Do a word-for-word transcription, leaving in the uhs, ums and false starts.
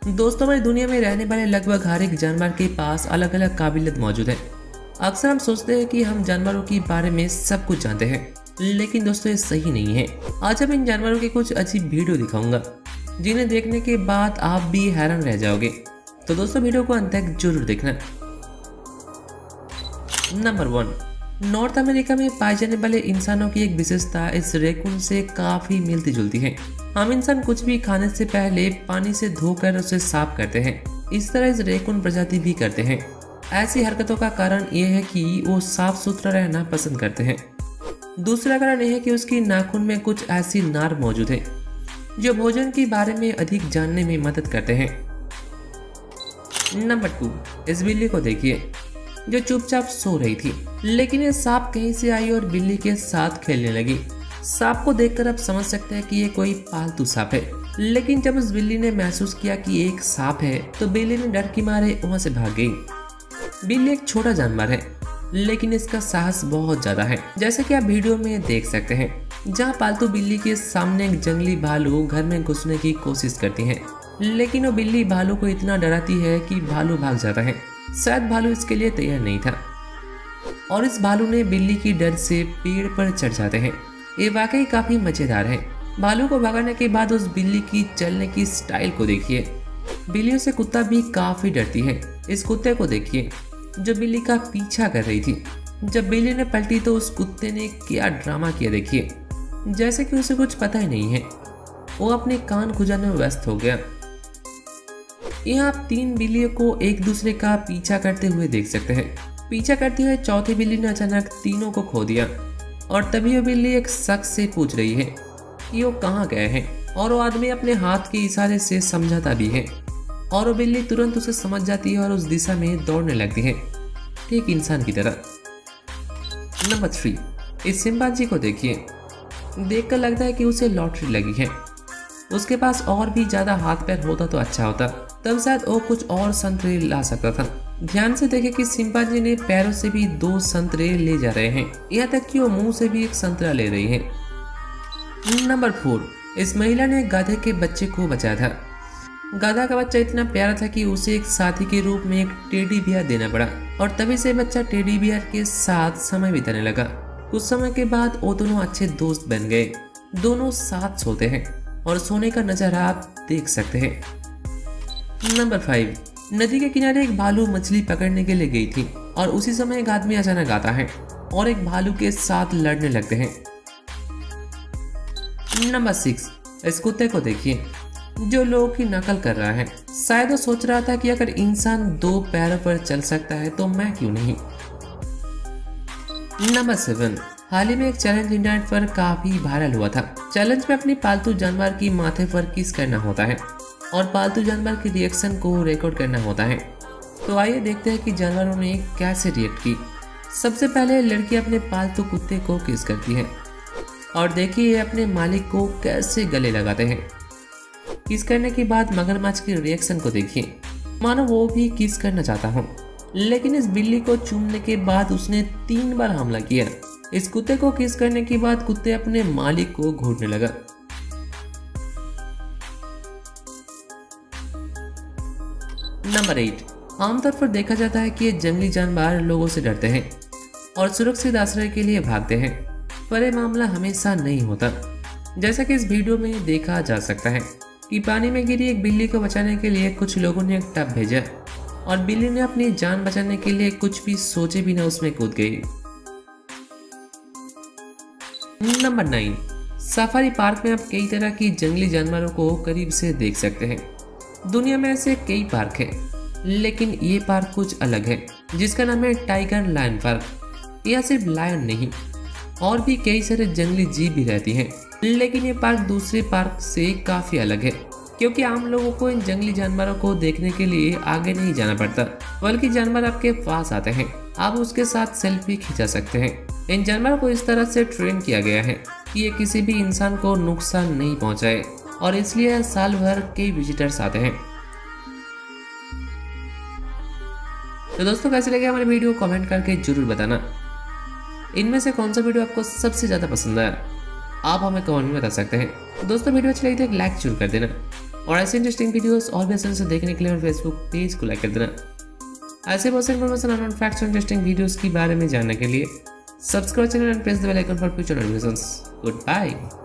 दोस्तों, हमारी दुनिया में रहने वाले लगभग हर एक जानवर के पास अलग अलग काबिलियत मौजूद है। अक्सर हम सोचते हैं कि हम जानवरों के बारे में सब कुछ जानते हैं, लेकिन दोस्तों ये सही नहीं है। आज हम इन जानवरों की कुछ अजीब वीडियो दिखाऊंगा जिन्हें देखने के बाद आप भी हैरान रह जाओगे। तो दोस्तों वीडियो को अंत तक जरूर देखना। नंबर वन, नॉर्थ अमेरिका में पाए जाने वाले इंसानों की एक विशेषता इस रैकून से काफी मिलती जुलती है। हम इंसान कुछ भी खाने से पहले पानी से धोकर उसे साफ करते हैं। इस तरह इस रैकून प्रजाति भी करते हैं। ऐसी हरकतों का कारण यह है कि वो साफ सुथरा रहना पसंद करते हैं। दूसरा कारण यह है कि उसकी नाखून में कुछ ऐसी नार मौजूद है जो भोजन के बारे में अधिक जानने में मदद करते हैं। नंबर टू, इस बिल्ली को देखिए जो चुपचाप सो रही थी, लेकिन ये सांप कहीं से आई और बिल्ली के साथ खेलने लगी। सांप को देखकर आप समझ सकते हैं कि ये कोई पालतू सांप है, लेकिन जब उस बिल्ली ने महसूस किया कि एक सांप है तो बिल्ली ने डर के मारे वहां से भाग गई। बिल्ली एक छोटा जानवर है, लेकिन इसका साहस बहुत ज्यादा है, जैसे कि आप वीडियो में देख सकते हैं, जहां पालतू बिल्ली के सामने एक जंगली भालू घर में घुसने की कोशिश करती है, लेकिन वो बिल्ली भालू को इतना डराती है कि भालू भाग जाता है। शायद भालू इसके लिए तैयार नहीं था और इस भालू ने बिल्ली की डर से पेड़ पर चढ़ जाते हैं। ये वाकई काफी मजेदार है। भालू को भगाने के बाद उस बिल्ली की चलने की स्टाइल को देखिए। बिल्लियों से कुत्ता भी काफी डरती है। इस कुत्ते को देखिए जो बिल्ली का पीछा कर रही थी। जब बिल्ली ने पलटी तो उस कुत्ते ने क्या ड्रामा किया देखिए, जैसे कि उसे कुछ पता ही नहीं है। वो अपने कान खुजाने में व्यस्त हो गया। यहाँ आप तीन बिल्लियों को एक दूसरे का पीछा करते हुए देख सकते हैं। पीछा करते हुए चौथी बिल्ली ने अचानक तीनों को खो दिया और तभी वो बिल्ली एक शख्स से पूछ रही है कि वो कहाँ गए हैं, और वो आदमी अपने हाथ के इशारे से समझाता भी है और वो बिल्ली तुरंत उसे समझ जाती है और उस दिशा में दौड़ने लगती है, ठीक इंसान की तरह। नंबर थ्री, इस चिंपांजी को देखिए। देखकर लगता है कि उसे लॉटरी लगी है। उसके पास और भी ज्यादा हाथ पैर होता तो अच्छा होता, तब शायद वो कुछ और संतरे ला सकता था। ध्यान से देखें कि चिंपांजी ने पैरों से भी दो संतरे ले जा रहे हैं, यहाँ तक कि वो मुंह से भी एक संतरा ले रही है। नंबर फोर, इस महिला ने गधे के बच्चे को बचाया था। गधा का बच्चा इतना प्यारा था कि उसे एक साथी के रूप में एक टेडी बियर देना पड़ा और तभी से बच्चा टेडी बियर के साथ समय बिताने लगा। कुछ समय के बाद वो दोनों अच्छे दोस्त बन गए। दोनों साथ सोते हैं और सोने का नजारा आप देख सकते हैं। नंबर फाइव, नदी के किनारे एक भालू मछली पकड़ने के लिए गई थी और उसी समय एक आदमी अचानक आता है और एक भालू के साथ लड़ने लगते हैं। नंबर सिक्स, इस कुत्ते को देखिए जो लोगों की नकल कर रहा है। शायद वो सोच रहा था कि अगर इंसान दो पैरों पर चल सकता है तो मैं क्यों नहीं। नंबर सेवन, हाल ही में एक चैलेंज इंटरनेट पर काफी वायरल हुआ था। चैलेंज में अपनी पालतू जानवर की माथे पर किस करना होता है और पालतू जानवर की रिएक्शन को रिकॉर्ड करना होता है। तो आइए देखते हैं कि जानवरों ने कैसे रिएक्ट की। सबसे पहले लड़की अपने पालतू कुत्ते को किस करती है और देखिए ये अपने मालिक को कैसे गले लगाते हैं। किस करने के बाद मगरमच्छ की रिएक्शन को देखिए, मानो वो भी किस करना चाहता हो, लेकिन इस बिल्ली को चूमने के बाद उसने तीन बार हमला किया। इस कुत्ते को किस करने के बाद कुत्ते अपने मालिक को घूरने लगा। नंबर एट, आमतौर पर देखा जाता है कि ये जंगली जानवर लोगों से डरते हैं और सुरक्षित आश्रय के लिए भागते हैं, पर यह मामला हमेशा नहीं होता। जैसा कि इस वीडियो में देखा जा सकता है कि पानी में गिरी एक बिल्ली को बचाने के लिए कुछ लोगों ने एक टब भेजा और बिल्ली ने अपनी जान बचाने के लिए कुछ भी सोचे बिना उसमें कूद गई। नंबर नाइन, सफारी पार्क में आप कई तरह की जंगली जानवरों को करीब से देख सकते हैं। दुनिया में ऐसे कई पार्क हैं, लेकिन ये पार्क कुछ अलग है, जिसका नाम है टाइगर लायन पार्क। यह सिर्फ लायन नहीं, और भी कई सारे जंगली जीव भी रहती हैं, लेकिन ये पार्क दूसरे पार्क से काफी अलग है, क्योंकि आम लोगों को इन जंगली जानवरों को देखने के लिए आगे नहीं जाना पड़ता, बल्कि जानवर आपके पास आते हैं। आप उसके साथ सेल्फी खिंचा सकते हैं। इन जानवरों को इस तरह से ट्रेन किया गया है कि ये किसी भी इंसान को नुकसान नहीं पहुंचाए, और इसलिए साल भर कई विजिटर्स आते हैं। तो दोस्तों कैसे लगे हमारे वीडियो कमेंट करके जरूर बताना। इनमें से कौन सा वीडियो आपको सबसे ज्यादा पसंद आया आप हमें कमेंट में बता सकते हैं। दोस्तों वीडियो अच्छी लगी तो एक लाइक जरूर कर देना। और ऐसे इंटरेस्टिंग वीडियोस और भी आसानी से देखने के लिए मेरे फेसबुक पेज को लाइक कर देना। ऐसे बहुत सारी इन्फॉर्मेशन और फैक्ट्स और इंटरेस्टिंग वीडियोस के बारे में जानने के लिए subscribe channel and press the bell icon for future notifications. Good bye.